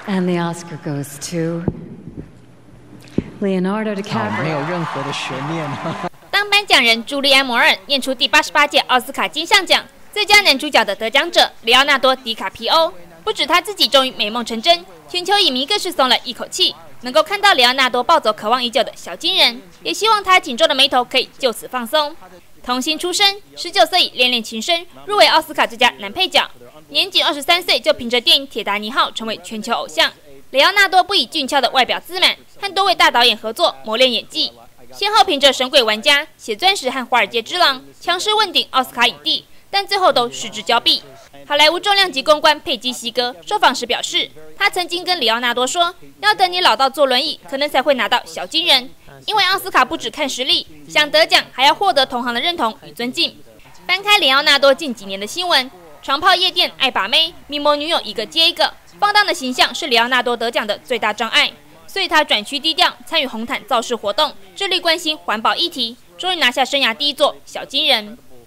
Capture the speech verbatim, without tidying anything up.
And the Oscar goes to Leonardo DiCaprio。 没有任何的悬念啊。 当颁奖人朱利安·摩尔念出第八十八届奥斯卡金像奖最佳男主角的得奖者里奥纳多·迪卡皮欧，不止他自己终于美梦成真，全球影迷更是松了一口气。能够看到里奥纳多抱走渴望已久的小金人，也希望他紧皱的眉头可以就此放松。童星出身，十九岁以《恋恋情深》入围奥斯卡最佳男配角，年仅二十三岁就凭着电影《铁达尼号》成为全球偶像。里奥纳多不以俊俏的外表自满，和多位大导演合作磨练演技，先后凭着《神鬼玩家》、《血钻石》和《华尔街之狼》强势问鼎奥斯卡影帝，但最后都失之交臂。好莱坞重量级公关佩基西哥受访时表示，他曾经跟里奥纳多说，要等你老到坐轮椅，可能才会拿到小金人。因为奥斯卡不只看实力，想得奖还要获得同行的认同与尊敬。翻开里奥纳多近几年的新闻，长炮夜店、爱把妹、名模女友一个接一个，放荡的形象是里奥纳多得奖的最大障碍，所以他转趋低调，参与红毯造势活动，致力关心环保议题，终于拿下生涯第一座小金人。